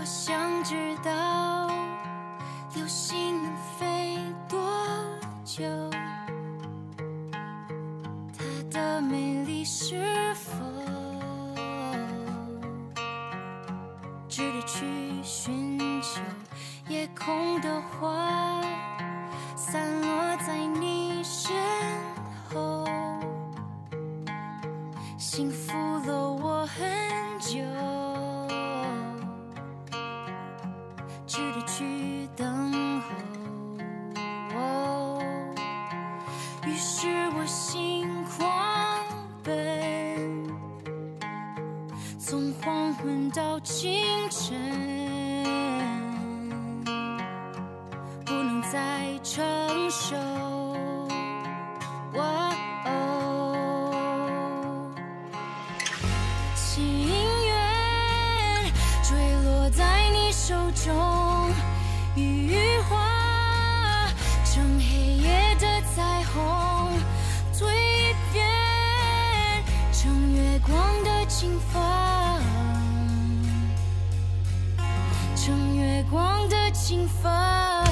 想知道流星能飞多久，它的美丽是否值得去寻求？夜空的花散落在你身后，幸福了我很久，值得去等候。于是我心狂奔，从黄昏到清晨，不能再承受。情缘坠落在你手中，羽化成黑夜的彩虹，蜕变成月光的清风，成月光的清风。